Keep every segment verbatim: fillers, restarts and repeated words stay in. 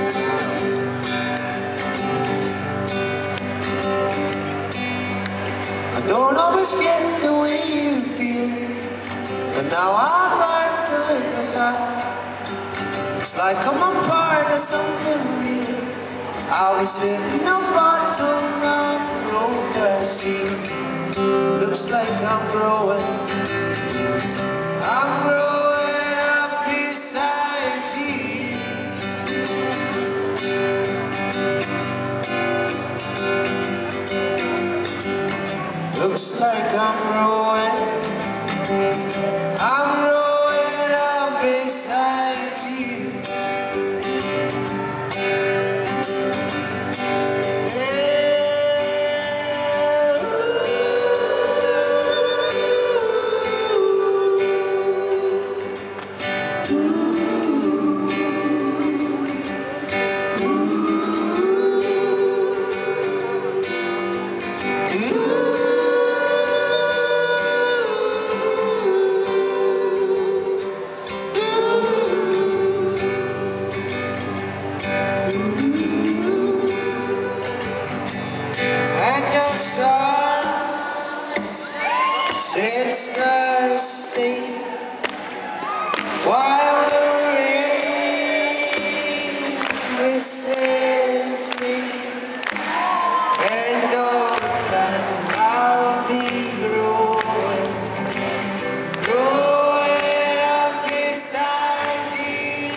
I don't always get the way you feel, but now I've learned to live with that. It's like I'm a part of something real. I'll be sitting up bottom on the road past you. Looks like I'm growing, I'm growing up beside you. Looks like I'm growing, I'm growing up beside you. It's the sea while the rain misses me, and all the time I'll be growing, growing up beside you.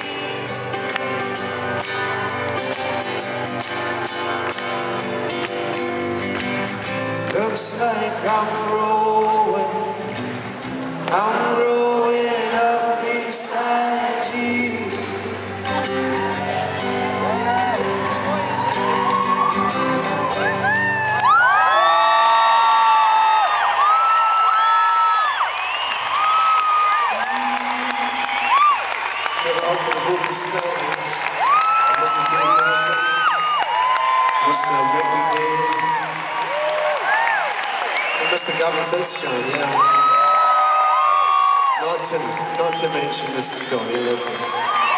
Looks like I'm growing, I'm growing up beside you. Give it up for the vocal stylings. Mister Dave Nelson, Mister Ricky Dave, and Mister Gavin Fitzjohn, yeah. Not to, not to mention Mister Donnie Lively.